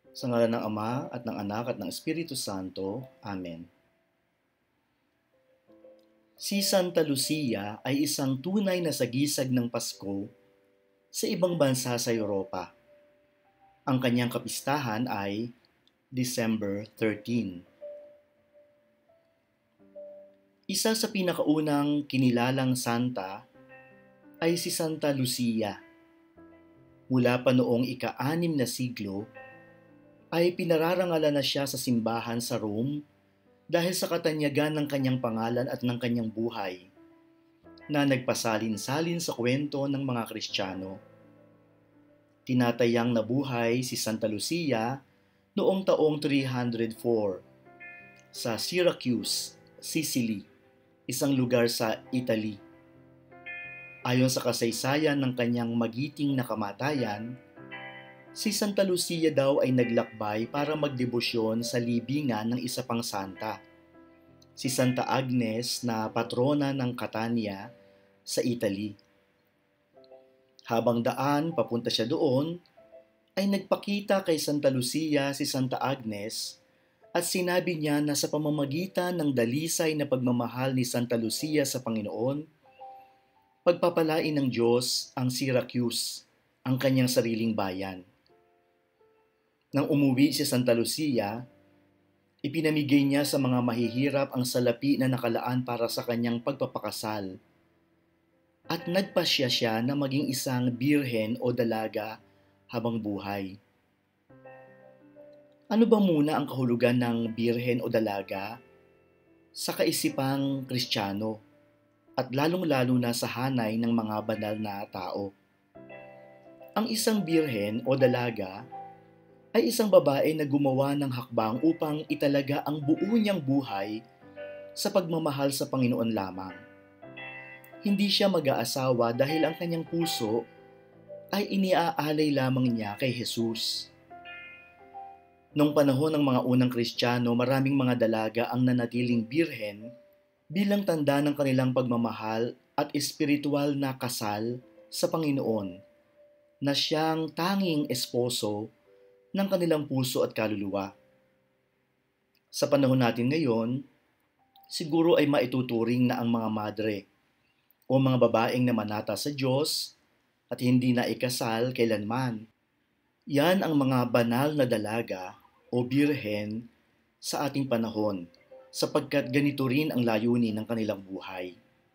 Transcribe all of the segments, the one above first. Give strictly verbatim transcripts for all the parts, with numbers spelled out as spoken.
Sa ngalan ng Ama at ng Anak at ng Espiritu Santo. Amen. Si Santa Lucia ay isang tunay na sagisag ng Pasko sa ibang bansa sa Europa. Ang kanyang kapistahan ay December thirteenth. Isa sa pinakaunang kinilalang santa ay si Santa Lucia. Mula pa noong ika-anim na siglo, ay pinararangalan na siya sa simbahan sa Rome dahil sa katanyagan ng kanyang pangalan at ng kanyang buhay, na nagpasalin-salin sa kwento ng mga Kristiyano. Tinatayang nabuhay si Santa Lucia noong taong three hundred four sa Syracuse, Sicily, isang lugar sa Italy. Ayon sa kasaysayan ng kanyang magiting na kamatayan, si Santa Lucia daw ay naglakbay para magdebosyon sa libingan ng isa pang santa, si Santa Agnes na patrona ng Catania sa Italy. Habang daan papunta siya doon, ay nagpakita kay Santa Lucia si Santa Agnes at sinabi niya na sa pamamagitan ng dalisay na pagmamahal ni Santa Lucia sa Panginoon, pagpapalain ng Diyos ang Syracuse, ang kanyang sariling bayan. Nang umuwi si Santa Lucia, ipinamigay niya sa mga mahihirap ang salapi na nakalaan para sa kanyang pagpapakasal. At nagpasya siya na maging isang birhen o dalaga habang buhay. Ano ba muna ang kahulugan ng birhen o dalaga sa kaisipang Kristiyano at lalong-lalo na sa hanay ng mga banal na tao? Ang isang birhen o dalaga ay isang babae na gumawa ng hakbang upang italaga ang buo niyang buhay sa pagmamahal sa Panginoon lamang. Hindi siya mag-aasawa dahil ang kanyang puso ay iniaalay lamang niya kay Jesus. Noong panahon ng mga unang Kristiyano, maraming mga dalaga ang nanatiling birhen bilang tanda ng kanilang pagmamahal at espiritual na kasal sa Panginoon, na siyang tanging esposo ng kanilang puso at kaluluwa. Sa panahon natin ngayon, siguro ay maituturing na ang mga madre o mga babaeng namanata sa Diyos at hindi na ikasal kailanman. Yan ang mga banal na dalaga o birhen sa ating panahon, sapagkat ganito rin ang layunin ng kanilang buhay.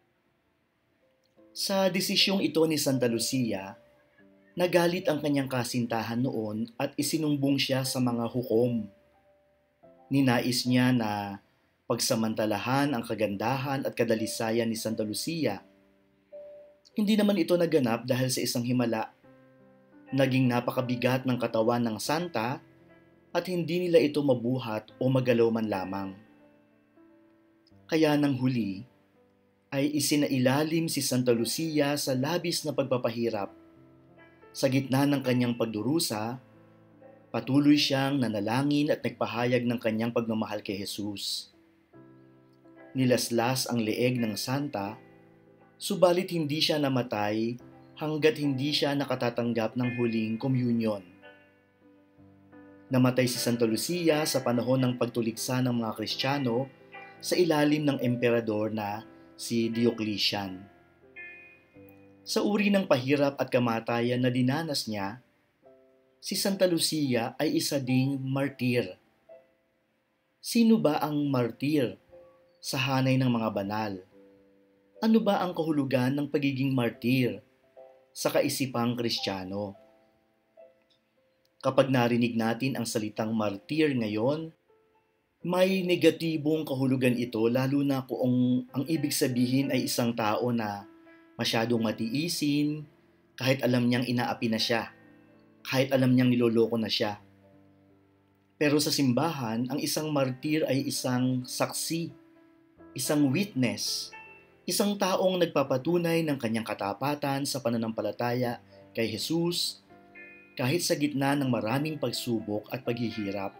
Sa desisyong ito ni Santa Lucia, nagalit ang kanyang kasintahan noon at isinumbong siya sa mga hukom. Ninais niya na pagsamantalahan ang kagandahan at kadalisayan ni Santa Lucia. Hindi naman ito naganap dahil sa isang himala. Naging napakabigat ng katawan ng santa at hindi nila ito mabuhat o magalaw man lamang. Kaya nang huli ay isinailalim si Santa Lucia sa labis na pagpapahirap. Sa gitna ng kanyang pagdurusa, patuloy siyang nanalangin at nagpahayag ng kanyang pagmamahal kay Jesus. Nilaslas ang leeg ng santa, subalit hindi siya namatay hanggat hindi siya nakatatanggap ng huling komunyon. Namatay si Santa Lucia sa panahon ng pagtuliksa ng mga Kristiyano sa ilalim ng emperador na si Diocletian. Sa uri ng pahirap at kamatayan na dinanas niya, si Santa Lucia ay isa ding martir. Sino ba ang martir sa hanay ng mga banal? Ano ba ang kahulugan ng pagiging martir sa kaisipang Kristiyano? Kapag narinig natin ang salitang martir ngayon, may negatibong kahulugan ito, lalo na kung ang ibig sabihin ay isang tao na masyadong matiisin, kahit alam niyang inaapi na siya, kahit alam niyang niloloko na siya. Pero sa simbahan, ang isang martir ay isang saksi, isang witness, isang taong nagpapatunay ng kanyang katapatan sa pananampalataya kay Jesus kahit sa gitna ng maraming pagsubok at paghihirap.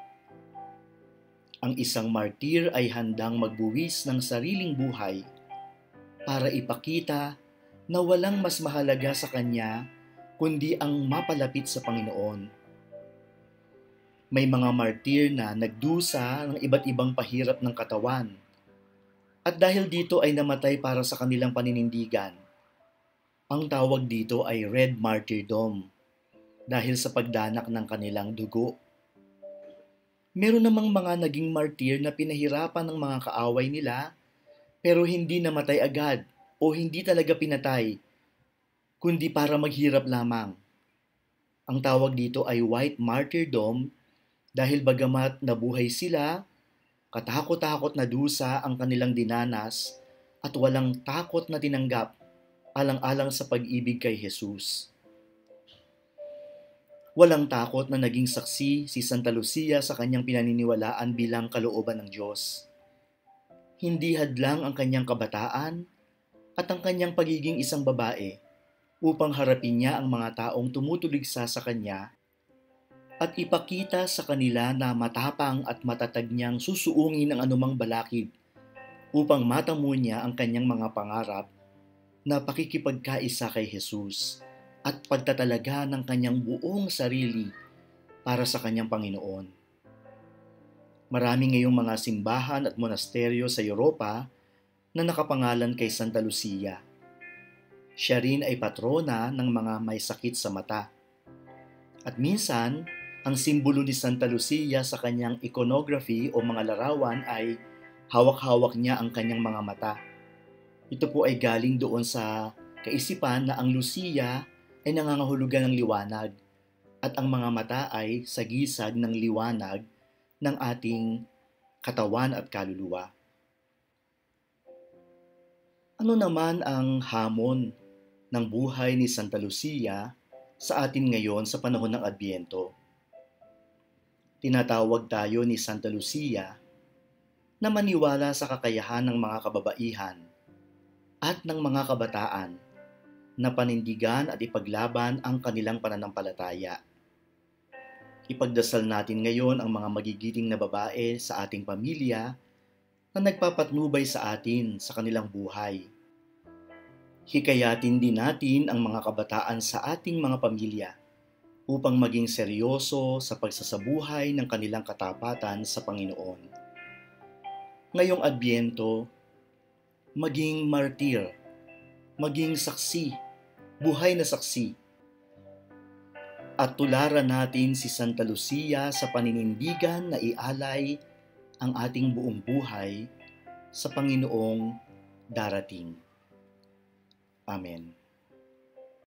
Ang isang martir ay handang magbuwis ng sariling buhay para ipakita na walang mas mahalaga sa kanya kundi ang mapalapit sa Panginoon. May mga martir na nagdusa ng iba't ibang pahirap ng katawan. At dahil dito ay namatay para sa kanilang paninindigan. Ang tawag dito ay red martyrdom dahil sa pagdanak ng kanilang dugo. Meron namang mga naging martir na pinahirapan ng mga kaaway nila pero hindi namatay agad o hindi talaga pinatay, kundi para maghirap lamang. Ang tawag dito ay white martyrdom dahil bagamat nabuhay sila, katakot-takot na dusa ang kanilang dinanas at walang takot na tinanggap alang-alang sa pag-ibig kay Jesus. Walang takot na naging saksi si Santa Lucia sa kanyang pinaniniwalaan bilang kalooban ng Diyos. Hindi hadlang ang kanyang kabataan at ang kanyang pagiging isang babae upang harapin niya ang mga taong tumutuligsa sa kanya at ipakita sa kanila na matapang at matatag niyang susuungin ang anumang balakid upang matamo niya ang kanyang mga pangarap na pakikipagkaisa kay Jesus at pagtatalaga ng kanyang buong sarili para sa kanyang Panginoon. Marami ngayong mga simbahan at monasteryo sa Europa na nakapangalan kay Santa Lucia. Siya rin ay patrona ng mga may sakit sa mata. At minsan, ang simbolo ni Santa Lucia sa kanyang iconography o mga larawan ay hawak-hawak niya ang kanyang mga mata. Ito po ay galing doon sa kaisipan na ang Lucia ay nangangahulugan ng liwanag at ang mga mata ay sagisag ng liwanag ng ating katawan at kaluluwa. Ano naman ang hamon ng buhay ni Santa Lucia sa atin ngayon sa panahon ng Adbyento? Tinatawag tayo ni Santa Lucia na maniwala sa kakayahan ng mga kababaihan at ng mga kabataan na panindigan at ipaglaban ang kanilang pananampalataya. Ipagdasal natin ngayon ang mga magigiting na babae sa ating pamilya na nagpapatnubay sa atin sa kanilang buhay. Hikayatin din natin ang mga kabataan sa ating mga pamilya upang maging seryoso sa pagsasabuhay ng kanilang katapatan sa Panginoon. Ngayong Adbyento, maging martir, maging saksi, buhay na saksi, at tularan natin si Santa Lucia sa paninindigan na ialay ang ating buong buhay sa Panginoong darating. Amen.